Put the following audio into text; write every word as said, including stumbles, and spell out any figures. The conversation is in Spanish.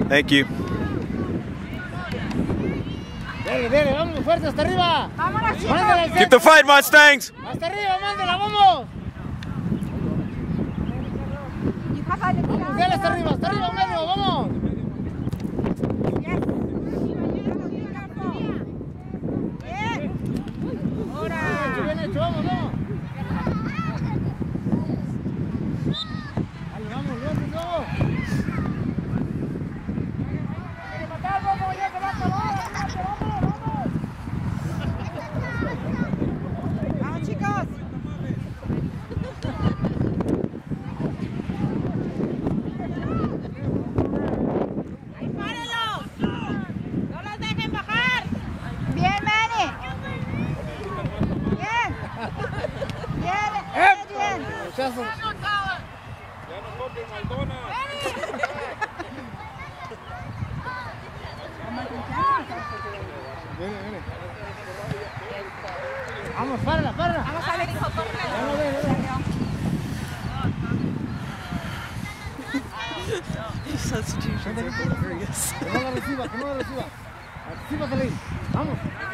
Thank you. Dele, dele, vamos fuerte hasta arriba. Vámonos, chicos. Mándala al Keep the fight, Mustangs. hasta arriba, mándala, vamos. Vamos, dale hasta arriba, hasta arriba, medio, vamos. Bien hecho, vamos, vamos. Dale, vamos, vamos, vamos. Vamos, chicos. Ahí párenlos. No los dejen bajar. Bien, Manny. Bien. Bien, bien, bien. Muchacho. Viene, viene. Vamos, párala, párala. Vamos a ver, hijo, corre. Ya lo ve, ya lo ve. His substitutions are hilarious. Que no la reciba, que no la reciba. Recíbasela ahí. Vamos.